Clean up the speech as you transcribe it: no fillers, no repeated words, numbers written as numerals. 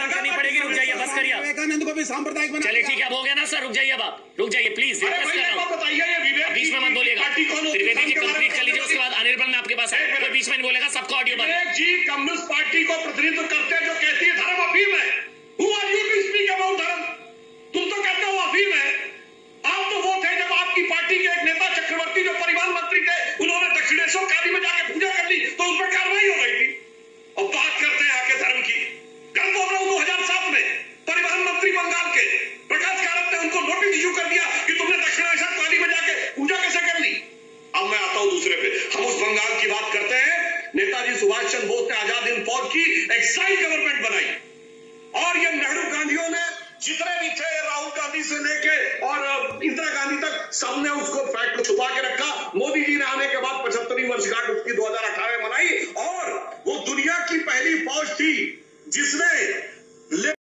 बात करनी पड़ेगी। रुक जाइए, बस करिए। विवेकानंद को भी सांप्रदायिक बना। चलिए ठीक है, अब हो गया ना सर, रुक जाइए अब आप, रुक जाइए प्लीज, बीच में मत बोलिएगा। त्रिवेदी जी कंप्लीट कर लीजिए, उसके बाद अनिर्बन में आपके पास है, कोई बीच में नहीं बोलेगा, सबका ऑडियो बंद। जी कम्युनिस्ट पार्टी को प्रतिनिधित्व करते हैं जो कहती है धर्म अफीम है। Who are you to speak about धर्म? तुम तो कहते हो अफीम है। आप तो वो थे जब आपकी पार्टी के एक नेता चक्रवर्ती जो परिवहन मंत्री थे, उन्होंने दक्षिणेश्वर काली में जाके पूजा कर ली तो उस पर कार्रवाई हो गई थी। और बात करते हैं आके धर्म की। कल बोल रहा हूं 2007 में परिवहन मंत्री बंगाल के प्रकाश कारत ने उनको नोटिस इशू कर दिया कि तुमने दक्षिणेश्वर काली में जाके पूजा कैसे कर ली। अब मैं आता हूं दूसरे पे। हम उस बंगाल की बात करते हैं। नेताजी सुभाष चंद्र बोस ने आजाद हिंद फौज की एक्साइज गवर्नमेंट बनाई और ये नेहरू गांधियों ने जितने भी थे, राहुल गांधी से लेके और इंदिरा गांधी तक, सबने उसको फैक्ट को छुपा के रखा। मोदी जी ने आने के बाद 75वीं वर्षगांठ उसकी 2018 में मनाई और वो दुनिया की पहली फौज थी जिसने